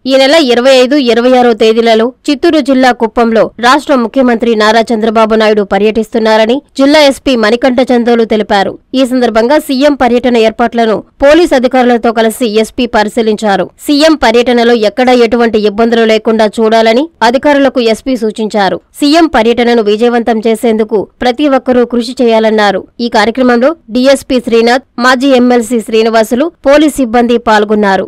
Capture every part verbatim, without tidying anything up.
ఈ నెల ఇరవై ఐదు ఇరవై ఆరో తేదీలలో చిత్తూరు జిల్లా కుప్పంలో రాష్ట్ర ముఖ్యమంత్రి నారా చంద్రబాబు నాయుడు పర్యటిస్తున్నారని జిల్లా ఎస్పీ మణికంఠ చందోలు తెలిపారు. ఈ సందర్భంగా సీఎం పర్యటన ఏర్పాట్లను పోలీస్ అధికారులతో కలిసి ఎస్పీ పరిశీలించారు. సీఎం పర్యటనలో ఎక్కడా ఎటువంటి ఇబ్బందులు లేకుండా చూడాలని అధికారులకు ఎస్పీ సూచించారు. సీఎం పర్యటనను విజయవంతం చేసేందుకు ప్రతి ఒక్కరూ కృషి చేయాలన్నారు. ఈ కార్యక్రమంలో డీఎస్పీ శ్రీనాథ్, మాజీ ఎమ్మెల్సీ శ్రీనివాసులు, పోలీస్ సిబ్బంది పాల్గొన్నారు.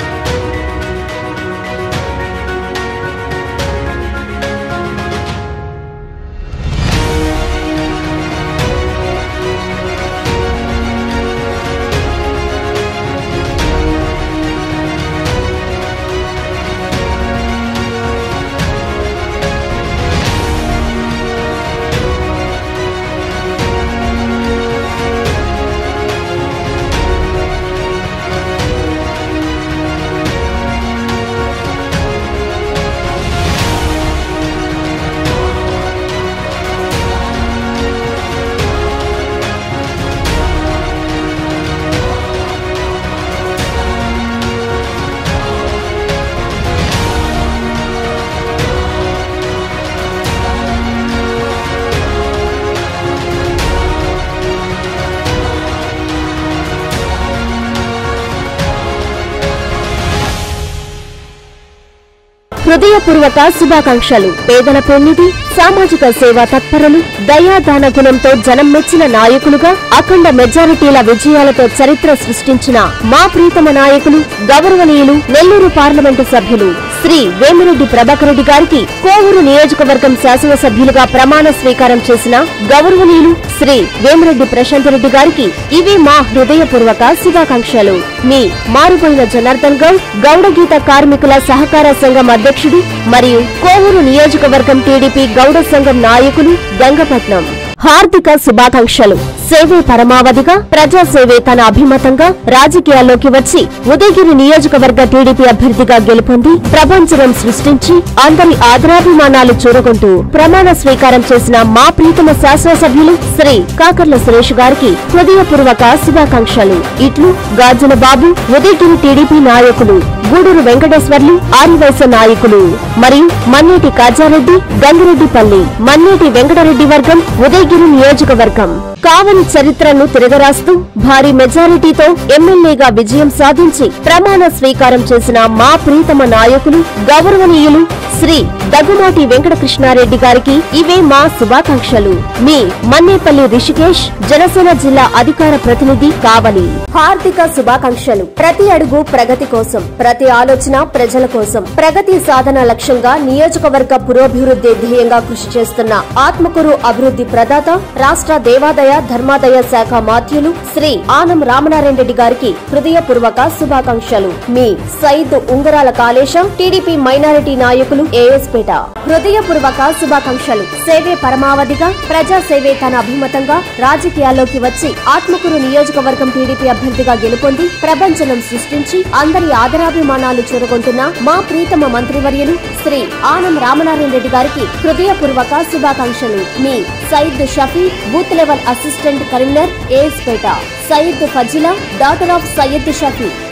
హృదయపూర్వక శుభాకాంక్షలు. పేదల పెన్నిధి, సామాజిక సేవా తత్పరులు, దయాదాన గుణంతో జనం మెచ్చిన నాయకులుగా అఖండ మెజారిటీల విజయాలతో చరిత్ర సృష్టించిన మా ప్రీతమ నాయకులు, గౌరవనీయులు నెల్లూరు పార్లమెంటు సభ్యులు శ్రీ వేమిరెడ్డి ప్రభాకర్ రెడ్డి గారికి కోవూరు నియోజకవర్గం శాసనసభ్యులుగా ప్రమాణ స్వీకారం చేసిన గౌరవనీయులు శ్రీ వేమిరెడ్డి ప్రశాంత్ రెడ్డి గారికి ఇవి మా హృదయపూర్వక శుభాకాంక్షలు. మీ మారుపోయిన జనార్దన్ గౌడ్, గౌడగీత కార్మికుల సహకార సంఘం అధ్యక్షుడు మరియు కోవూరు నియోజకవర్గం టీడీపీ గౌడ సంఘం నాయకులు గంగపట్నం. హార్దిక శుభాకాంక్షలు. సేవే పరమావధిగా, ప్రజాసేవే తన అభిమతంగా రాజకీయాల్లోకి వచ్చి ఉదయగిరి నియోజకవర్గ టీడీపీ అభ్యర్థిగా గెలుపొంది ప్రపంచం సృష్టించి అందరి ఆదరాభిమానాలు చూరగొంటూ ప్రమాణ స్వీకారం చేసిన మా ప్రీతమ శాసనసభ్యులు శ్రీ కాకర్ల సురేష్ గారికి హృదయపూర్వక శుభాకాంక్షలు. ఇట్లు గాజుల బాబు, ఉదయగిరి టీడీపీ నాయకులు, గూడూరు వెంకటేశ్వర్లు, ఆరివైస నాయకులు మరియు మన్నేటి కాజారెడ్డి, గంగిరెడ్డిపల్లి, మన్నేటి వెంకటరెడ్డి వర్గం, ఉదయగిరి నియోజకవర్గం. కావలి చరిత్రను తిరగరాస్తూ భారీ మెజారిటీతో ఎమ్మెల్యేగా విజయం సాధించి ప్రమాణ స్వీకారం చేసిన మా ప్రీతమ నాయకులు, గౌరవనీయులు శ్రీ దగ్గుమాటి వెంకటకృష్ణారెడ్డి గారికి ఇవే మా శుభాకాంక్షలు. మీ మన్నేపల్లి రిషికేష్, జనసేన జిల్లా అధికార ప్రతినిధి, కావలి. హార్దిక శుభాకాంక్షలు. ప్రతి అడుగు ప్రగతి కోసం, ప్రతి ఆలోచన ప్రజల కోసం, ప్రగతి సాధన లక్ష్యంగా నియోజకవర్గ పురోభివృద్ధి ధ్యేయంగా కృషి చేస్తున్న ఆత్మకూరు అభివృద్ధి ప్రదాత, రాష్ట్ర దేవాదాయ ధర్మాదాయ శాఖ మాత్యులు శ్రీ ఆనం రామనారాయణ రెడ్డి గారికి హృదయపూర్వక శుభాకాంక్షలు. మీ సైద్ ఉంగరాల కాళేశం, టీడీపీ మైనారిటీ నాయకులు, ఏఎస్పేట. హృదయపూర్వక శుభాకాంక్షలు. సేవే పరమావధిగా, ప్రజా సేవే తన అభిమతంగా రాజకీయాల్లోకి వచ్చి ఆత్మకూరు నియోజకవర్గం టీడీపీ అభ్యర్థిగా గెలుపొంది ప్రపంచనం సృష్టించి అందరి ఆదరాభిమానాలు చూరగొంటున్న మా ప్రీతమ మంత్రివర్యులు శ్రీ ఆనం రామనారాయణ రెడ్డి గారికి హృదయపూర్వక శుభాకాంక్షలు. మీ Syed Shafi, booth level assistant Karimnagar, ఏఎస్పేట. Syed Fazila, daughter of Syed Shafi.